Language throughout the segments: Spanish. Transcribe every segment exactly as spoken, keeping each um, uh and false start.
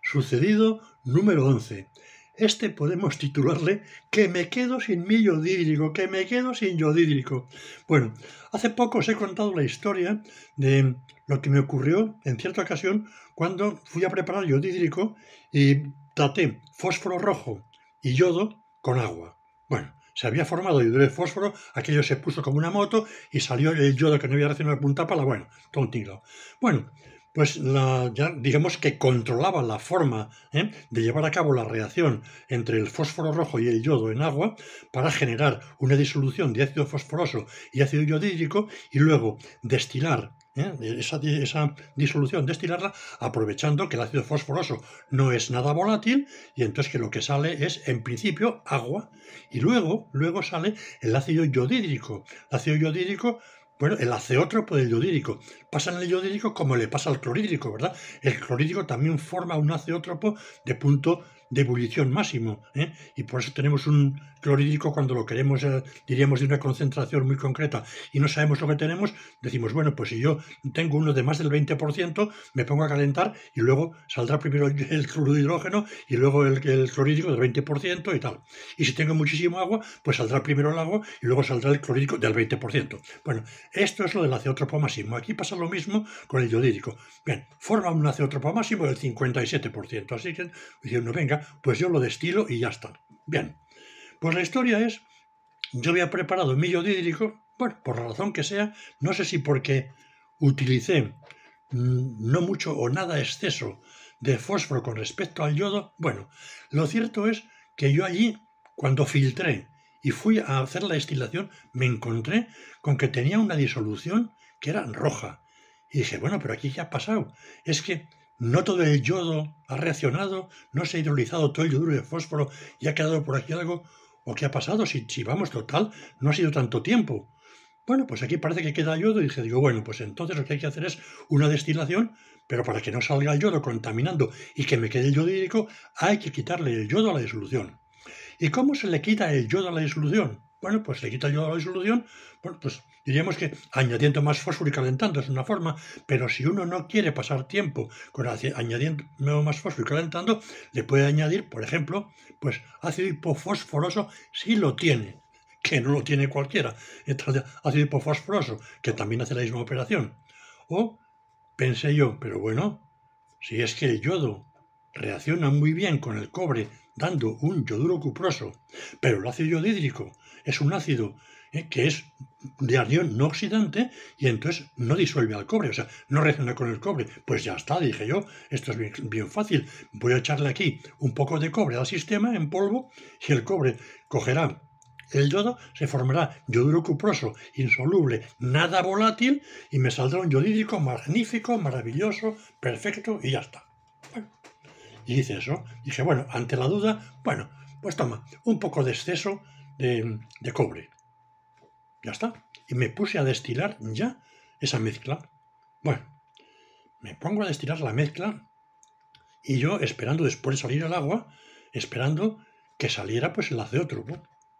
Sucedido número once. Este podemos titularle que me quedo sin mi yodhídrico, que me quedo sin yodhídrico. Bueno, hace poco os he contado la historia de lo que me ocurrió en cierta ocasión cuando fui a preparar yodhídrico y traté fósforo rojo y yodo con agua. Bueno, se había formado yoduro de fósforo, aquello se puso como una moto y salió el yodo que no había reaccionado con punta pala, bueno, todo un tinglado. Bueno, pues la, ya digamos que controlaba la forma ¿eh? de llevar a cabo la reacción entre el fósforo rojo y el yodo en agua para generar una disolución de ácido fosforoso y ácido yodhídrico y luego destilar ¿eh? esa, esa disolución, destilarla aprovechando que el ácido fosforoso no es nada volátil y entonces que lo que sale es en principio agua y luego, luego sale el ácido yodhídrico. El ácido yodhídrico, bueno, el azeótropo del yodhídrico. Pasa en el yodhídrico como le pasa al clorhídrico, ¿verdad? El clorhídrico también forma un azeótropo de punto de ebullición máximo, ¿eh? Y por eso tenemos un clorhídrico cuando lo queremos, eh, diríamos, de una concentración muy concreta y no sabemos lo que tenemos, decimos, bueno, pues si yo tengo uno de más del veinte por ciento, me pongo a calentar y luego saldrá primero el cloruro de hidrógeno y luego el, el clorhídrico del veinte por ciento y tal. Y si tengo muchísimo agua, pues saldrá primero el agua y luego saldrá el clorhídrico del veinte por ciento. Bueno, esto es lo del azeótropo máximo. Aquí pasa lo mismo con el yodhídrico. Bien, forma un azeótropo máximo del cincuenta y siete por ciento. Así que, diciendo, venga, pues yo lo destilo y ya está. Bien, pues la historia es, yo había preparado mi yodhídrico, bueno, por la razón que sea, no sé si porque utilicé mmm, no mucho o nada exceso de fósforo con respecto al yodo. Bueno, lo cierto es que yo allí, cuando filtré y fui a hacer la destilación, me encontré con que tenía una disolución que era roja. Y dije, bueno, pero aquí ¿qué ha pasado? Es que no todo el yodo ha reaccionado, no se ha hidrolizado todo el yoduro de fósforo y ha quedado por aquí algo. ¿O qué ha pasado? Si, si vamos, total, no ha sido tanto tiempo. Bueno, pues aquí parece que queda yodo y dije, digo, bueno, pues entonces lo que hay que hacer es una destilación, pero para que no salga el yodo contaminando y que me quede el yodhídrico, hay que quitarle el yodo a la disolución. ¿Y cómo se le quita el yodo a la disolución? Bueno, pues se quita el yodo a la disolución, bueno, pues diríamos que añadiendo más fósforo y calentando es una forma, pero si uno no quiere pasar tiempo con añadiendo más fósforo y calentando, le puede añadir, por ejemplo, pues ácido hipofosforoso si lo tiene, que no lo tiene cualquiera, entonces ácido hipofosforoso, que también hace la misma operación. O pensé yo, pero bueno, si es que el yodo reacciona muy bien con el cobre dando un yoduro cuproso, pero el ácido yodhídrico es un ácido eh, que es de anión no oxidante y entonces no disuelve al cobre, o sea, no reacciona con el cobre. Pues ya está, dije yo, esto es bien, bien fácil, voy a echarle aquí un poco de cobre al sistema en polvo y el cobre cogerá el yodo, se formará yoduro cuproso insoluble, nada volátil y me saldrá un yodhídrico magnífico, maravilloso, perfecto y ya está. Bueno, y hice eso. Dije, bueno, ante la duda, bueno, pues toma, un poco de exceso de, de cobre. Ya está. Y me puse a destilar ya esa mezcla. Bueno, me pongo a destilar la mezcla y yo esperando después de salir el agua, esperando que saliera pues el azeótropo.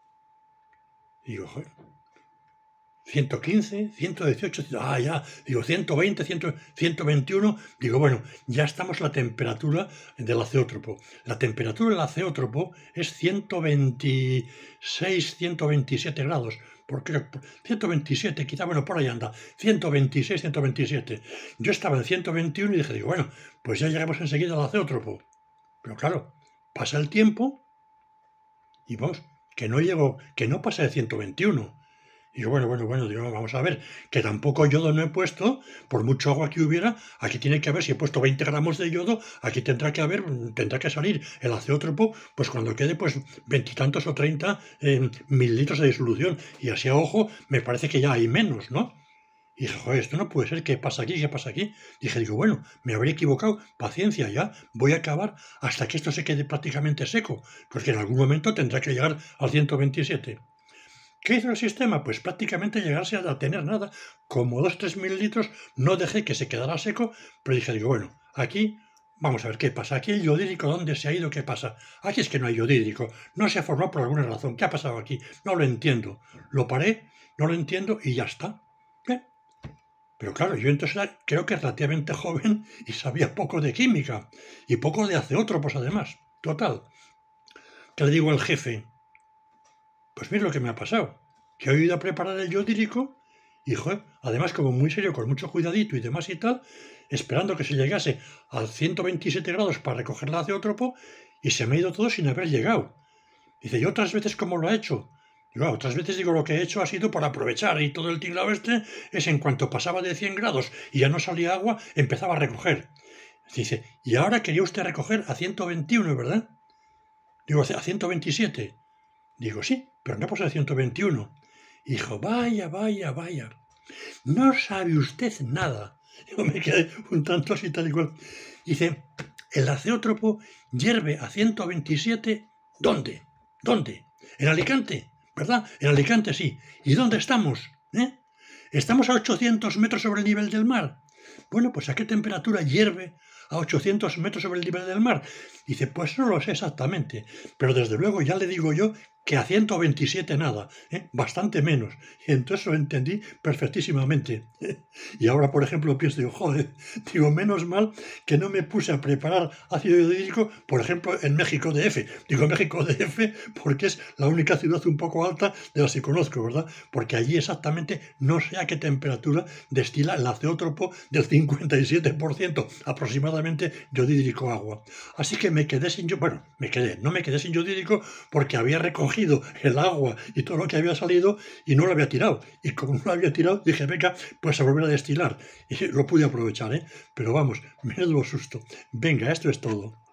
Y digo, joder, ciento quince, ciento dieciocho, ah, ya, digo, ciento veinte, cien, ciento veintiuno, digo, bueno, ya estamos a la temperatura del azeótropo. La temperatura del azeótropo es ciento veintiséis, ciento veintisiete grados, porque ciento veintisiete, quizá, bueno, por ahí anda, ciento veintiséis, ciento veintisiete. Yo estaba en ciento veintiuno y dije, digo, bueno, pues ya llegamos enseguida al azeótropo. Pero claro, pasa el tiempo y vamos, que no llego, que no pasa de ciento veintiuno. Y yo, bueno, bueno, bueno, digo, vamos a ver, que tampoco yodo no he puesto, por mucho agua que hubiera, aquí tiene que haber, si he puesto veinte gramos de yodo, aquí tendrá que haber, tendrá que salir el azeótropo, pues cuando quede, pues, veintitantos o treinta eh, mililitros de disolución, y así a ojo, me parece que ya hay menos, ¿no? Y dije, joder, esto no puede ser, ¿qué pasa aquí? ¿Qué pasa aquí? Dije, digo, bueno, me habré equivocado, paciencia ya, voy a acabar hasta que esto se quede prácticamente seco, porque en algún momento tendrá que llegar al ciento veintisiete. ¿Qué hizo el sistema? Pues prácticamente llegarse a tener nada, como dos o tres mililitros, no dejé que se quedara seco, pero dije, digo, bueno, aquí vamos a ver qué pasa. Aquí el yodhídrico, ¿dónde se ha ido? ¿Qué pasa? Aquí es que no hay yodhídrico, no se ha formado por alguna razón. ¿Qué ha pasado aquí? No lo entiendo. Lo paré, no lo entiendo y ya está. Bien. Pero claro, yo entonces era, creo que relativamente joven y sabía poco de química y poco de azeótropos además. Total, que le digo al jefe, pues mira lo que me ha pasado, que he ido a preparar el yodírico y, joder, además como muy serio, con mucho cuidadito y demás y tal, esperando que se llegase a ciento veintisiete grados para recoger el azeótropo y se me ha ido todo sin haber llegado. Dice, ¿y otras veces cómo lo ha hecho? Digo, otras veces digo, lo que he hecho ha sido por aprovechar y todo el tinglado este es en cuanto pasaba de cien grados y ya no salía agua, empezaba a recoger. Dice, y ahora quería usted recoger a ciento veintiuno, ¿verdad? Digo, a ciento veintisiete. Digo, sí, pero no pasa a ciento veintiuno. Dijo, vaya, vaya, vaya. No sabe usted nada. Yo me quedé un tanto así tal y cual. Dice, el azeótropo hierve a ciento veintisiete, ¿dónde? ¿Dónde? En Alicante, ¿verdad? En Alicante sí. ¿Y dónde estamos? ¿Eh? ¿Estamos a ochocientos metros sobre el nivel del mar? Bueno, pues ¿a qué temperatura hierve a ochocientos metros sobre el nivel del mar? Dice, pues no lo sé exactamente, pero desde luego ya le digo yo que a ciento veintisiete nada, ¿eh? Bastante menos. Y entonces lo entendí perfectísimamente. Y ahora, por ejemplo, pienso, digo, joder, digo, menos mal que no me puse a preparar ácido hidrílico, por ejemplo, en México D F. Digo México D F porque es la única ciudad un poco alta de las que conozco, ¿verdad? Porque allí exactamente no sé a qué temperatura destila el azeótropo del cincuenta y siete por ciento aproximadamente yodídrico agua. Así que me quedé sin yo, bueno, me quedé, no me quedé sin yodídrico porque había recogido el agua y todo lo que había salido y no lo había tirado. Y como no lo había tirado, dije, venga, pues a volver a destilar. Y lo pude aprovechar, ¿eh? Pero vamos, menudo susto. Venga, esto es todo.